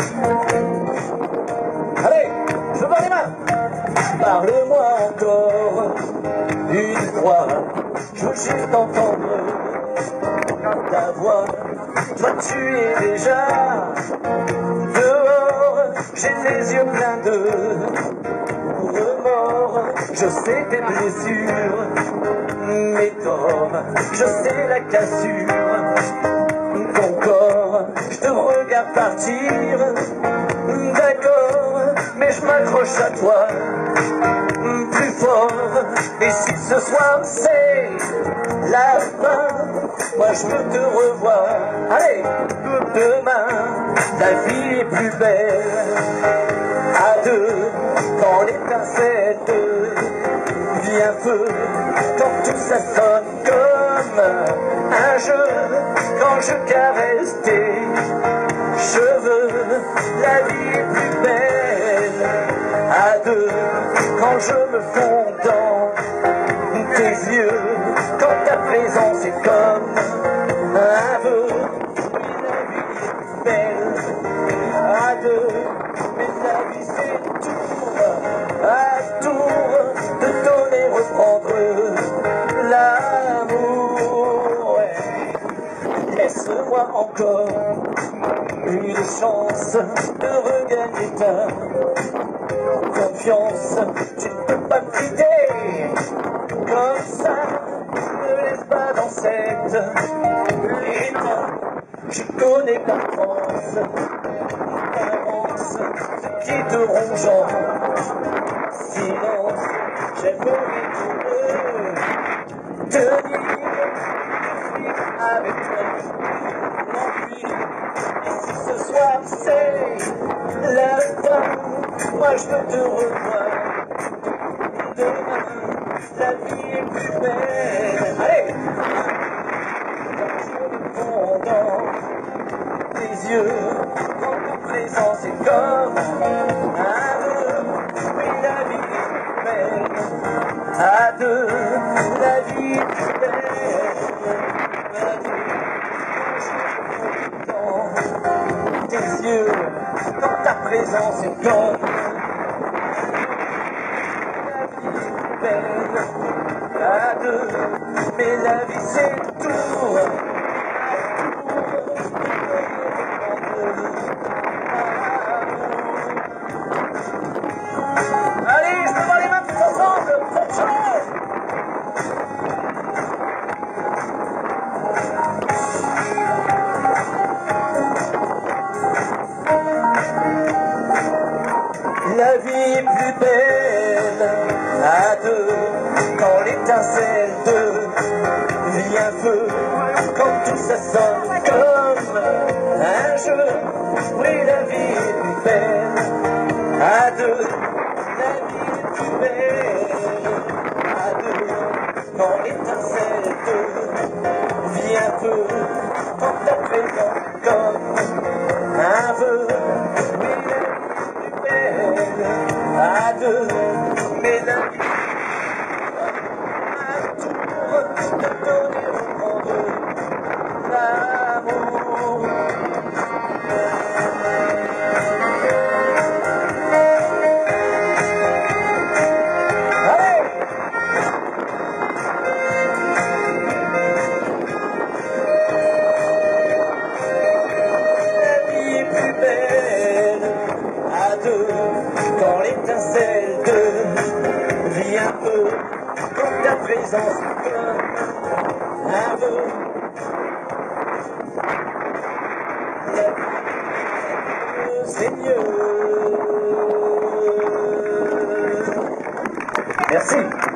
Allez, je vois les mains. Parle-moi encore une fois, je veux juste entendre ta voix. Toi tu es déjà dehors, j'ai les yeux pleins de remords. Je sais tes blessures, mes torts, je sais la cassure, ton corps. Je te regarde partir, d'accord, mais je m'accroche à toi plus fort. Et si ce soir c'est la fin, moi je veux te revoir. Allez, demain, ta vie est plus belle à deux, quand l'étincelle devient feu, quand tout ça sonne comme un jeu, quand je caresse tes cheveux, la vie est plus belle à deux, quand je me fonds dans tes yeux, quand ta présence est comme un vœu. La vie est belle à deux, mais la vie c'est tour à tour de donner, reprendre l'amour. Ouais. Laisse-moi encore une chance de regagner ta confiance. Tu ne peux pas me quitter comme ça, ne laisse pas dans cette état. Je connais ta France, qui te ronge en silence. J'aimerais te tenir avec toi. Et si ce soir c'est la fin, moi je veux te revoir. Demain, la vie est plus belle. Allez! Quand je me fonds dans tes yeux, quand ta présence est comme un vœu, oui la vie est plus belle à deux, la vie est plus belle à deux. Dans tes yeux, quand ta présence est comme belle à deux, mais la vie c'est tour. Allez, je peux voir les mains tous ensemble, faites chose. La vie est plus belle à deux, quand l'étincelle devient feu, quand tout ça sonne comme un jeu. Oui, la vie est plus belle à deux, la vie est plus belle à deux, quand l'étincelle devient feu, quand ta présence comme un vœu. À deux, mais la vie à tour de donner au monde l'amour. Allez! La vie est plus belle à deux, quand l'étincelle devient peu, quand ta présence est comme un vœu. C'est mieux. Merci.